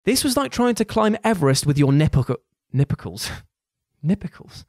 This was like trying to climb Everest with your nippicles. Nippicles.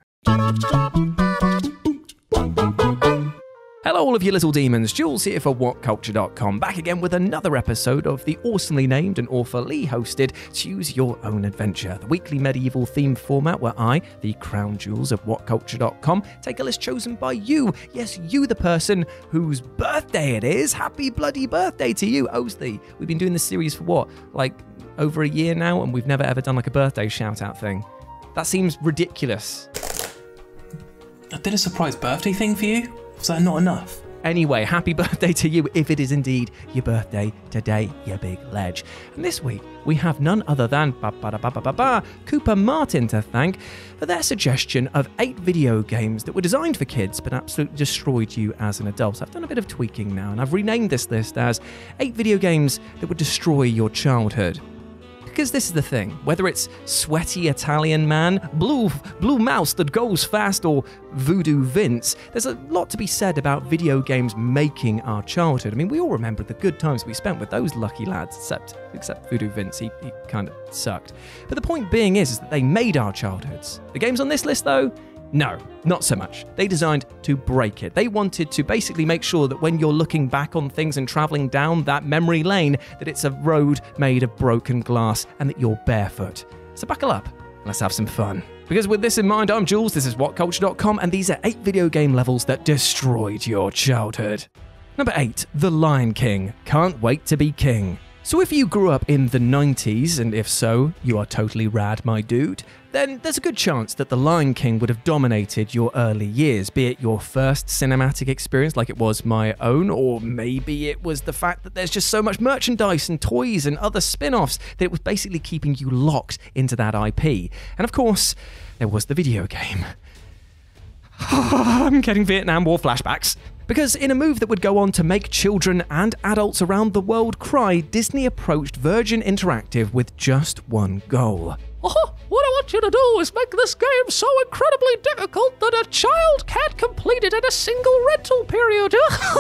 Hello all of you little demons, Jules here for WhatCulture.com, back again with another episode of the awesomely named and awfully hosted Choose Your Own Adventure, the weekly medieval themed format where I, the crown jewels of WhatCulture.com, take a list chosen by you. Yes, you the person whose birthday it is. Happy bloody birthday to you, Osley. We've been doing this series for what, like over a year now, and we've never ever done like a birthday shout out thing. That seems ridiculous. I did a surprise birthday thing for you? Was that not enough? Anyway, happy birthday to you if it is indeed your birthday today, you big ledge. And this week, we have none other than Cooper Martin to thank for their suggestion of 8 video games that were designed for kids but absolutely destroyed you as an adult. I've done a bit of tweaking now and I've renamed this list as 8 video games that would destroy your childhood. Because this is the thing, whether it's Sweaty Italian Man, Blue Mouse That Goes Fast, or Voodoo Vince, there's a lot to be said about video games making our childhood. I mean, we all remember the good times we spent with those lucky lads, except Voodoo Vince, he kind of sucked. But the point being is that they made our childhoods. The games on this list, though, no, not so much. They designed to break it. They wanted to basically make sure that when you're looking back on things and traveling down that memory lane, that it's a road made of broken glass and that you're barefoot. So buckle up, let's have some fun. Because with this in mind, I'm Jules, this is WhatCulture.com, and these are 8 video game levels that destroyed your childhood. Number 8, The Lion King. Can't wait to be king. So if you grew up in the 90s, and if so, you are totally rad, my dude, then there's a good chance that The Lion King would have dominated your early years, be it your first cinematic experience like it was my own, or maybe it was the fact that there's just so much merchandise and toys and other spin-offs that it was basically keeping you locked into that IP. And of course, there was the video game. I'm getting Vietnam War flashbacks. Because in a move that would go on to make children and adults around the world cry, Disney approached Virgin Interactive with just one goal. What I want you to do is make this game so incredibly difficult that a child can't complete it in a single rental period.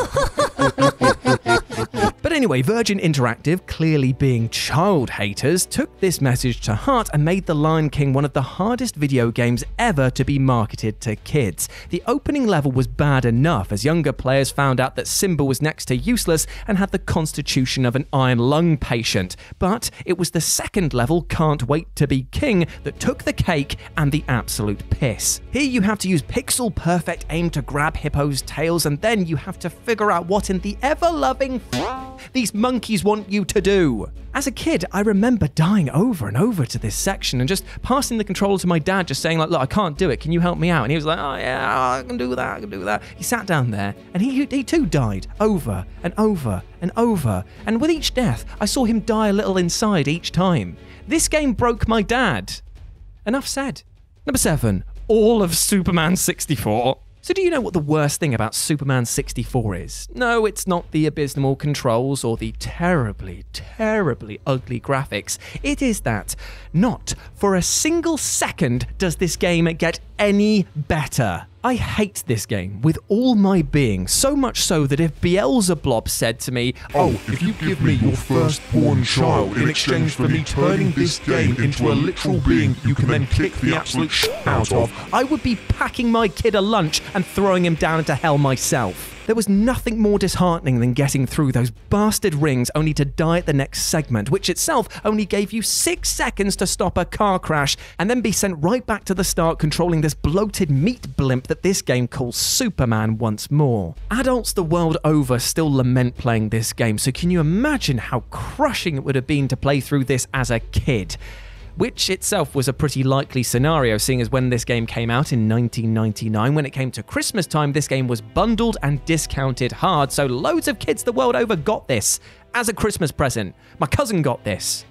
But anyway, Virgin Interactive, clearly being child haters, took this message to heart and made The Lion King one of the hardest video games ever to be marketed to kids. The opening level was bad enough, as younger players found out that Simba was next to useless and had the constitution of an iron lung patient. But it was the second level, Can't Wait to Be King, that took the cake and the absolute piss. Here you have to use pixel-perfect aim to grab hippos' tails, and then you have to figure out what in the ever-loving these monkeys want you to do. As a kid, I remember dying over and over to this section and just passing the controller to my dad, just saying like, look, I can't do it, can you help me out? And he was like, oh yeah, I can do that. He sat down there and he too died over and over and over. And with each death, I saw him die a little inside each time. This game broke my dad. Enough said. Number 7, all of Superman 64. So do you know what the worst thing about Superman 64 is? No, it's not the abysmal controls or the terribly, terribly ugly graphics. It is that not for a single second does this game get any better. I hate this game with all my being, so much so that if Beelzebub said to me, "Oh, if you give me your firstborn child in exchange for me turning this game into a literal being you can then kick the absolute shit out of," I would be packing my kid a lunch and throwing him down into hell myself. There was nothing more disheartening than getting through those bastard rings only to die at the next segment, which itself only gave you 6 seconds to stop a car crash and then be sent right back to the start controlling this bloated meat blimp that this game calls Superman once more. Adults the world over still lament playing this game, so can you imagine how crushing it would have been to play through this as a kid? Which itself was a pretty likely scenario, seeing as when this game came out in 1999, when it came to Christmas time, this game was bundled and discounted hard, so loads of kids the world over got this as a Christmas present. My cousin got this.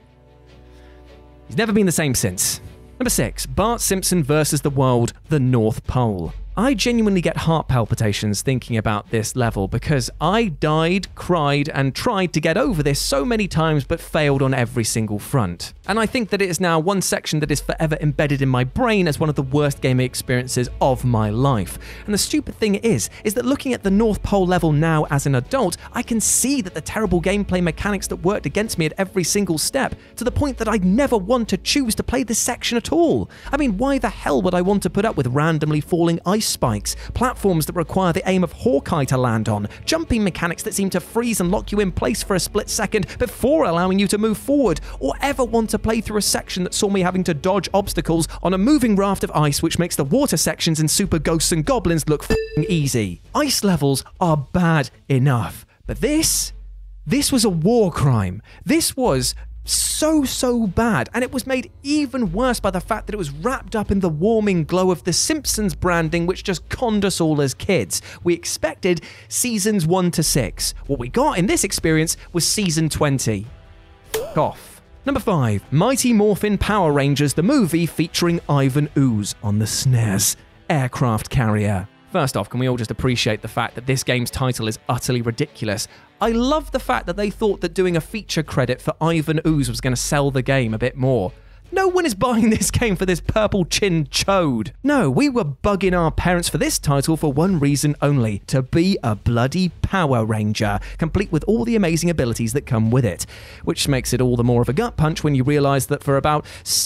He's never been the same since. Number 6, Bart Simpson versus the World, The North Pole. I genuinely get heart palpitations thinking about this level because I died, cried, and tried to get over this so many times but failed on every single front. And I think that it is now one section that is forever embedded in my brain as one of the worst gaming experiences of my life. And the stupid thing is that looking at the North Pole level now as an adult, I can see that the terrible gameplay mechanics that worked against me at every single step, to the point that I'd never want to choose to play this section at all. I mean, why the hell would I want to put up with randomly falling ice spikes, platforms that require the aim of Hawkeye to land on, jumping mechanics that seem to freeze and lock you in place for a split second before allowing you to move forward, or ever want to play through a section that saw me having to dodge obstacles on a moving raft of ice which makes the water sections in Super Ghosts and Goblins look f***ing easy. Ice levels are bad enough, but this was a war crime. This was so bad, and it was made even worse by the fact that it was wrapped up in the warming glow of the Simpsons branding, which just conned us all as kids. We expected seasons 1 to 6. What we got in this experience was season 20. F*** off. Number 5, Mighty Morphin Power Rangers, the movie featuring Ivan Ooze on the SNES aircraft carrier. First off, can we all just appreciate the fact that this game's title is utterly ridiculous? I love the fact that they thought that doing a feature credit for Ivan Ooze was going to sell the game a bit more. No one is buying this game for this purple-chinned chode. No, we were bugging our parents for this title for one reason only: to be a bloody Power Ranger, complete with all the amazing abilities that come with it. Which makes it all the more of a gut punch when you realise that for about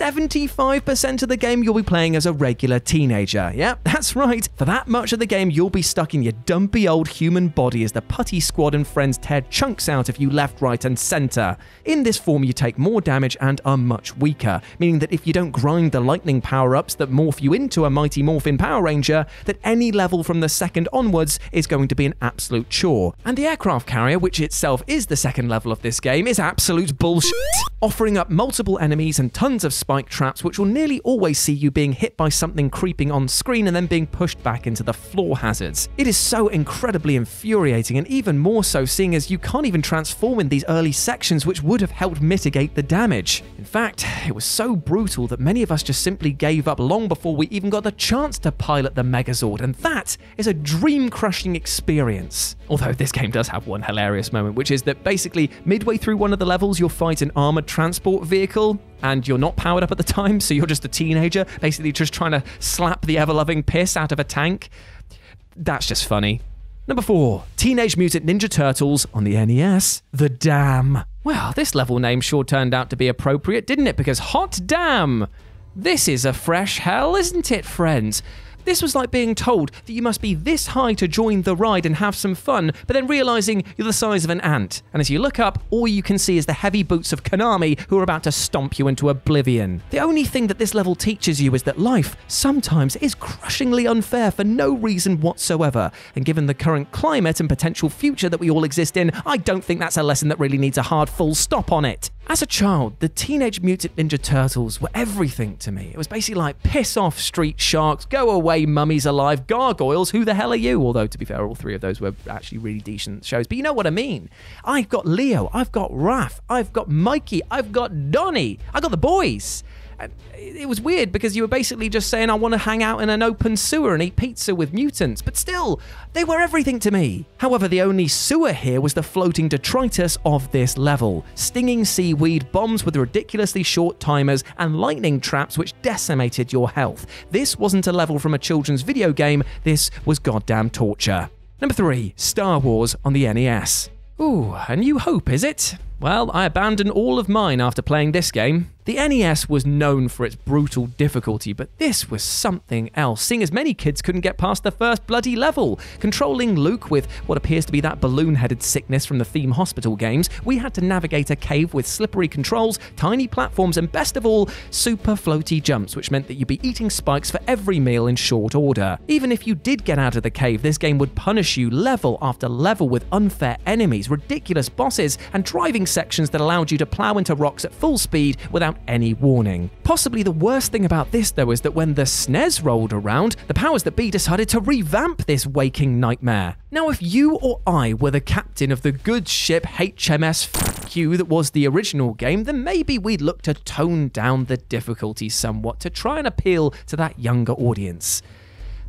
75% of the game you'll be playing as a regular teenager. Yep, that's right. For that much of the game you'll be stuck in your dumpy old human body as the putty squad and friends tear chunks out of you left, right and centre. In this form you take more damage and are much weaker, meaning that if you don't grind the lightning power-ups that morph you into a Mighty Morphin Power Ranger, that any level from the second onwards is going to be an absolute chore. And the aircraft carrier, which itself is the second level of this game, is absolute bullshit, offering up multiple enemies and tons of spike traps which will nearly always see you being hit by something creeping on screen and then being pushed back into the floor hazards. It is so incredibly infuriating, and even more so seeing as you can't even transform in these early sections, which would have helped mitigate the damage. In fact, it was so brutal that many of us just simply gave up long before we even got the chance to pilot the Megazord, and that is a dream-crushing experience. Although this game does have one hilarious moment, which is that basically midway through one of the levels you'll fight an armoured transport vehicle, and you're not powered up at the time, so you're just a teenager, basically just trying to slap the ever-loving piss out of a tank. That's just funny. Number 4, Teenage Mutant Ninja Turtles on the NES, The Dam. Well, this level name sure turned out to be appropriate, didn't it? Because hot damn! This is a fresh hell, isn't it, friends? This was like being told that you must be this high to join the ride and have some fun, but then realising you're the size of an ant. And as you look up, all you can see is the heavy boots of Konami who are about to stomp you into oblivion. The only thing that this level teaches you is that life sometimes is crushingly unfair for no reason whatsoever. And given the current climate and potential future that we all exist in, I don't think that's a lesson that really needs a hard full stop on it. As a child, the Teenage Mutant Ninja Turtles were everything to me. It was basically like, piss off street sharks, go away mummies alive, gargoyles, who the hell are you? Although, to be fair, all three of those were actually really decent shows. But you know what I mean. I've got Leo, I've got Raph, I've got Mikey, I've got Donnie, I've got the boys. And it was weird because you were basically just saying, I want to hang out in an open sewer and eat pizza with mutants, but still, they were everything to me. However, the only sewer here was the floating detritus of this level. Stinging seaweed, bombs with ridiculously short timers, and lightning traps which decimated your health. This wasn't a level from a children's video game, this was goddamn torture. Number 3, Star Wars on the NES. Ooh, A New Hope, is it? Well, I abandoned all of mine after playing this game. The NES was known for its brutal difficulty, but this was something else, seeing as many kids couldn't get past the first bloody level. Controlling Luke with what appears to be that balloon-headed sickness from the Theme Hospital games, we had to navigate a cave with slippery controls, tiny platforms, and best of all, super floaty jumps, which meant that you'd be eating spikes for every meal in short order. Even if you did get out of the cave, this game would punish you level after level with unfair enemies, ridiculous bosses, and driving sections that allowed you to plow into rocks at full speed without any warning. Possibly the worst thing about this, though, is that when the SNES rolled around, the powers that be decided to revamp this waking nightmare. Now, if you or I were the captain of the good ship HMS Q that was the original game, then maybe we'd look to tone down the difficulty somewhat to try and appeal to that younger audience.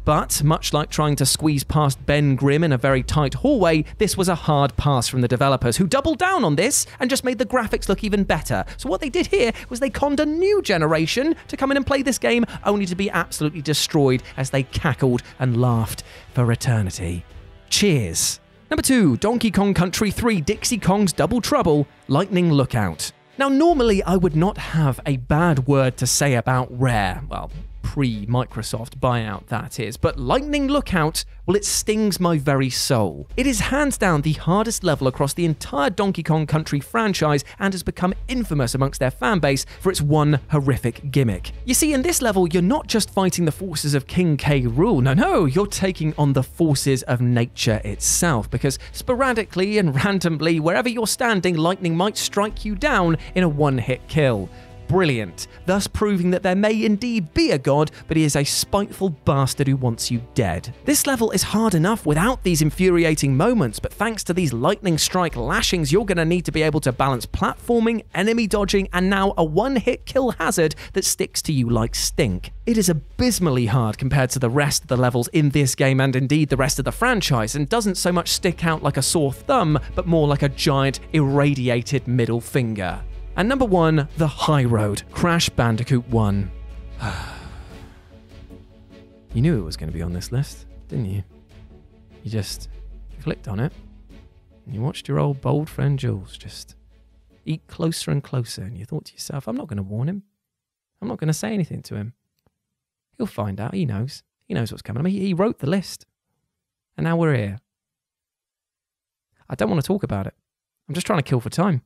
But, much like trying to squeeze past Ben Grimm in a very tight hallway, this was a hard pass from the developers, who doubled down on this and just made the graphics look even better. So what they did here was they conned a new generation to come in and play this game, only to be absolutely destroyed as they cackled and laughed for eternity. Cheers. Number 2, Donkey Kong Country 3 Dixie Kong's Double Trouble, Lightning Lookout. Now, normally I would not have a bad word to say about Rare. Well, pre-Microsoft buyout, that is. But Lightning Lookout, well, it stings my very soul. It is hands down the hardest level across the entire Donkey Kong Country franchise and has become infamous amongst their fanbase for its one horrific gimmick. You see, in this level, you're not just fighting the forces of King K. Rool. No, you're taking on the forces of nature itself, because sporadically and randomly, wherever you're standing, lightning might strike you down in a one-hit kill. Brilliant, thus proving that there may indeed be a god, but he is a spiteful bastard who wants you dead. This level is hard enough without these infuriating moments, but thanks to these lightning strike lashings, you're going to need to be able to balance platforming, enemy dodging, and now a one-hit kill hazard that sticks to you like stink. It is abysmally hard compared to the rest of the levels in this game and indeed the rest of the franchise, and doesn't so much stick out like a sore thumb, but more like a giant irradiated middle finger. And number 1, The High Road, Crash Bandicoot 1. You knew it was going to be on this list, didn't you? You just clicked on it, and you watched your old bold friend Jules just eat closer and closer, and you thought to yourself, I'm not going to warn him. I'm not going to say anything to him. He'll find out. He knows. He knows what's coming. I mean, he wrote the list. And now we're here. I don't want to talk about it. I'm just trying to kill for time.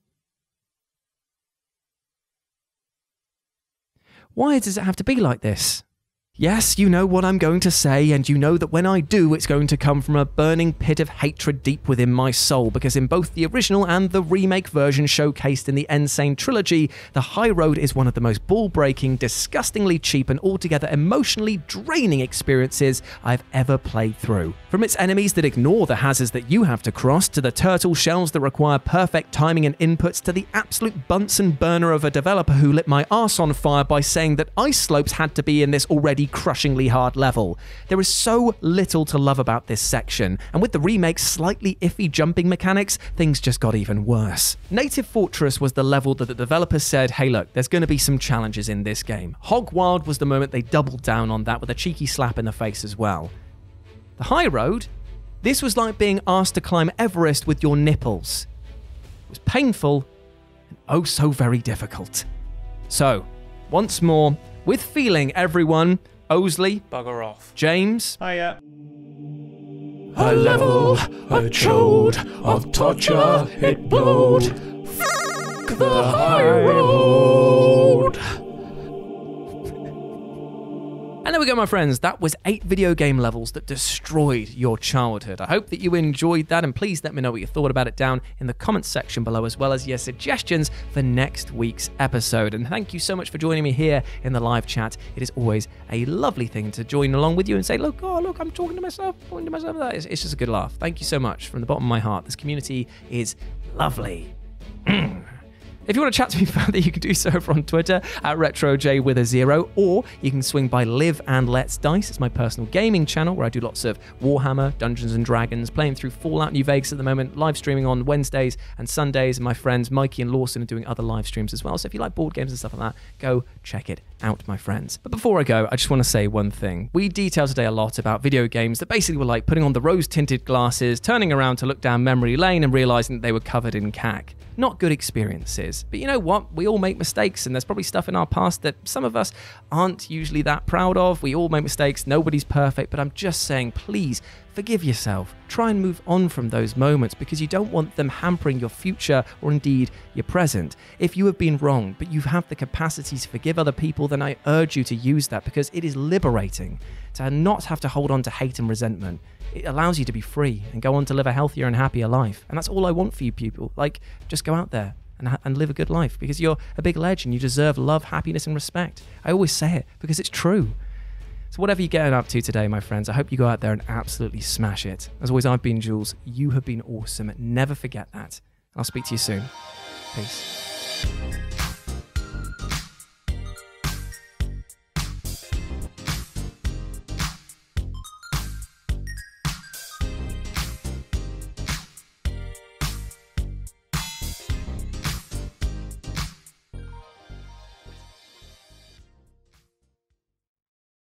Why does it have to be like this? Yes, you know what I'm going to say, and you know that when I do, it's going to come from a burning pit of hatred deep within my soul, because in both the original and the remake version showcased in the Insane trilogy, The High Road is one of the most ball-breaking, disgustingly cheap, and altogether emotionally draining experiences I've ever played through. From its enemies that ignore the hazards that you have to cross, to the turtle shells that require perfect timing and inputs, to the absolute Bunsen burner of a developer who lit my arse on fire by saying that ice slopes had to be in this already crushingly hard level. There is so little to love about this section, and with the remake's slightly iffy jumping mechanics, things just got even worse. Native Fortress was the level that the developers said, hey look, there's going to be some challenges in this game. Hog Wild was the moment they doubled down on that with a cheeky slap in the face as well. The High Road? This was like being asked to climb Everest with your nipples. It was painful and oh so very difficult. So, once more, with feeling everyone, Osley, Bugger off. James, Hiya. A level, a chode of torture, it blowed. F*** the high road. And there we go, my friends. That was 8 video game levels that destroyed your childhood. I hope that you enjoyed that, and please let me know what you thought about it down in the comments section below, as well as your suggestions for next week's episode. And thank you so much for joining me here in the live chat. It is always a lovely thing to join along with you and say, look, I'm talking to myself. It's just a good laugh. Thank you so much from the bottom of my heart. This community is lovely. If you want to chat to me further, you can do so over on Twitter at RetroJ with a 0, or you can swing by Live and Let's Dice. It's my personal gaming channel where I do lots of Warhammer, Dungeons and Dragons, playing through Fallout New Vegas at the moment, live streaming on Wednesdays and Sundays, and my friends Mikey and Lawson are doing other live streams as well. So if you like board games and stuff like that, go check it out, my friends. But before I go, I just want to say one thing. We detailed today a lot about video games that basically were like putting on the rose-tinted glasses, turning around to look down memory lane and realizing that they were covered in cack. Not good experiences. But you know what? We all make mistakes, and there's probably stuff in our past that some of us aren't usually that proud of. We all make mistakes. Nobody's perfect. But I'm just saying, please forgive yourself. Try and move on from those moments, because you don't want them hampering your future or indeed your present. If you have been wrong, but you have the capacity to forgive other people, then I urge you to use that, because it is liberating to not have to hold on to hate and resentment. It allows you to be free and go on to live a healthier and happier life. And that's all I want for you people. Like, just go out there and live a good life, because you're a big legend. You deserve love, happiness, and respect. I always say it because it's true. So whatever you're getting up to today, my friends, I hope you go out there and absolutely smash it. As always, I've been Jules. You have been awesome. Never forget that. I'll speak to you soon. Peace.